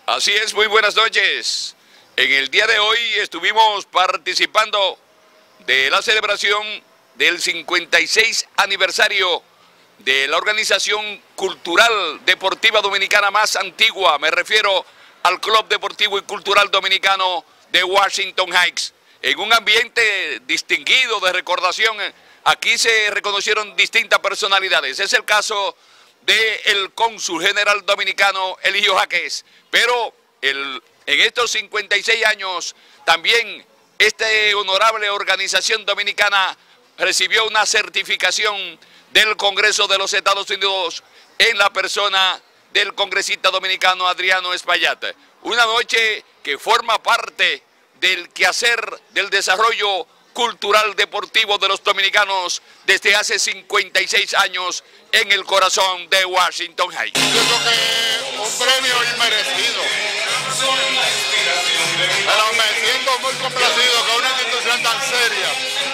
Así es, muy buenas noches. En el día de hoy estuvimos participando de la celebración del 56 aniversario de la organización cultural deportiva dominicana más antigua. Me refiero al Club Deportivo y Cultural Dominicano de Washington Heights. En un ambiente distinguido de recordación, aquí se reconocieron distintas personalidades. Es el caso del cónsul general dominicano Eligio Jaques, pero en estos 56 años también esta honorable organización dominicana recibió una certificación del Congreso de los Estados Unidos en la persona del congresista dominicano Adriano Espaillat. Una noche que forma parte del quehacer del desarrollo cultural deportivo de los dominicanos desde hace 56 años en el corazón de Washington Heights. Yo creo que un premio inmerecido. Pero me siento muy complacido que una institución tan seria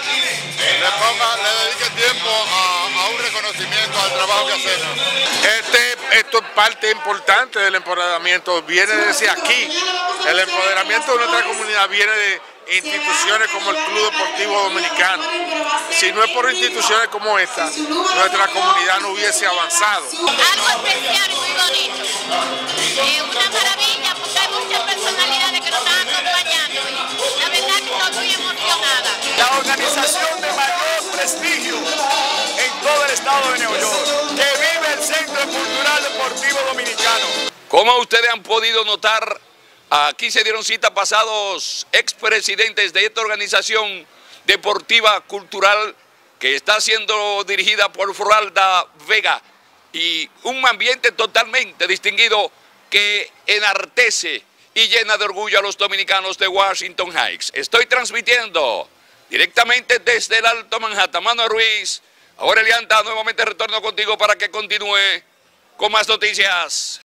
le dedique tiempo a un reconocimiento al trabajo que hacemos. Esto es parte importante del empoderamiento, viene desde aquí. El empoderamiento de nuestra comunidad viene de instituciones como el Club Deportivo Dominicano. Si no es por instituciones como esta, nuestra comunidad no hubiese avanzado. Algo especial y muy bonito. Una maravilla porque hay muchas personalidades que nos están acompañando y la verdad que estoy muy emocionada. La organización de mayor prestigio en todo el estado de Nueva York, que vive el Centro Cultural Deportivo Dominicano. Como ustedes han podido notar, aquí se dieron cita pasados expresidentes de esta organización deportiva cultural que está siendo dirigida por Furalda Vega, y un ambiente totalmente distinguido que enartece y llena de orgullo a los dominicanos de Washington Heights. Estoy transmitiendo directamente desde el Alto Manhattan. Manuel Ruiz, ahora Elianta, nuevamente retorno contigo para que continúe con más noticias.